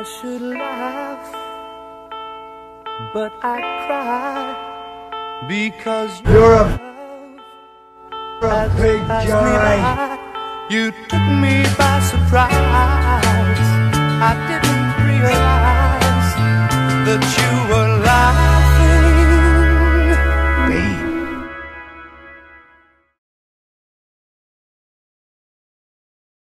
I should laugh, but I cry because You're a big guy. You took me by surprise. I didn't realize that you